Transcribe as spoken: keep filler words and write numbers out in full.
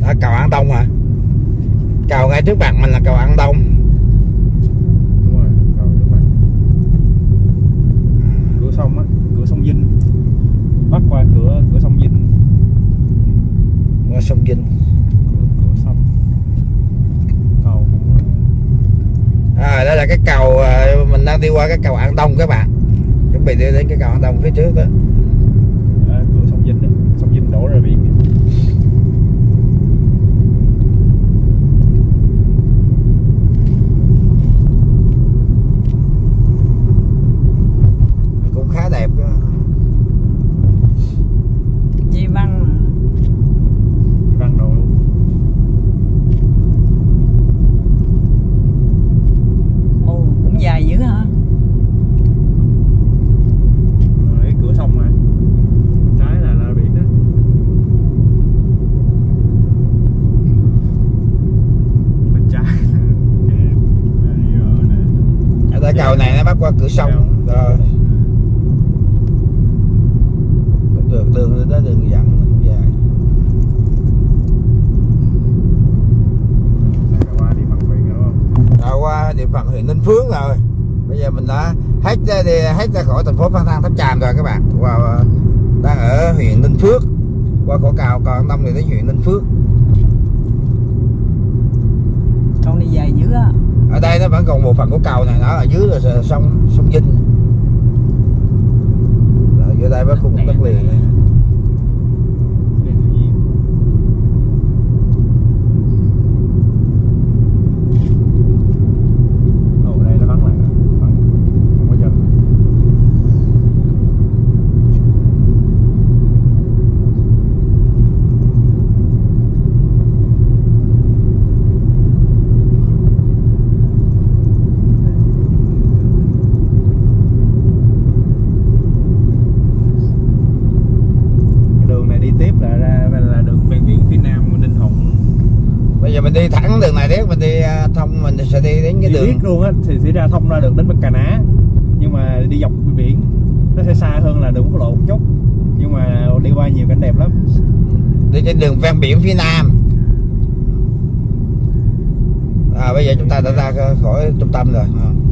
À, cầu An Đông hả? Cầu ngay trước mặt mình là cầu An Đông. Đúng rồi, cầu trước mặt. Cửa sông á, cửa sông Vinh. Bắc qua cửa cửa sông Vinh. Qua sông Vinh. Cửa, cửa sông. Cầu cũng. À, đó là cái cầu mình đang đi qua cái cầu An Đông các bạn. Chuẩn bị đi đến cái cầu An Đông phía trước đó. À, cửa sông Vinh đó, sông Vinh đổ ra biển. Cũng khá đẹp. Di Văn. Di Văn đồ luôn. Ồ, cũng dài dữ hả? Cái cửa sông mà. Trái là là biển đó. Bên trái Ở đây cầu này nó bắt qua cửa sông rồi. Đường đường đó đường dẫn cũng dài. Qua địa phận huyện rồi đúng không? Rồi qua địa phận huyện Ninh Phước rồi. Bây giờ mình đã hết đi hết ra khỏi thành phố Phan Rang Tháp Chàm rồi các bạn. Qua đang ở huyện Ninh Phước. Qua cổ cầu cầu An Đông thì đến huyện Ninh Phước. Cầu này dài dữ á. Ở đây nó vẫn còn một phần của cầu này, nó ở dưới là sông sông Vinh. Rồi dưới đây với khu vực đất liền này. Ồ, đây nó vắng lại rồi. Vắng. Không có dân. Tiếp là ra là đường ven biển phía nam Ninh Thuận. Bây giờ mình đi thẳng đường này tiếp, mình đi thông mình sẽ đi đến cái đi đường biết luôn á thì sẽ ra thông ra được đến Bạch Cà Ná, nhưng mà đi dọc biển nó sẽ xa hơn là đường quốc lộ một chút, nhưng mà đi qua nhiều cảnh đẹp lắm. Đi trên đường ven biển phía nam. À, bây giờ chúng ta đã ra khỏi trung tâm rồi.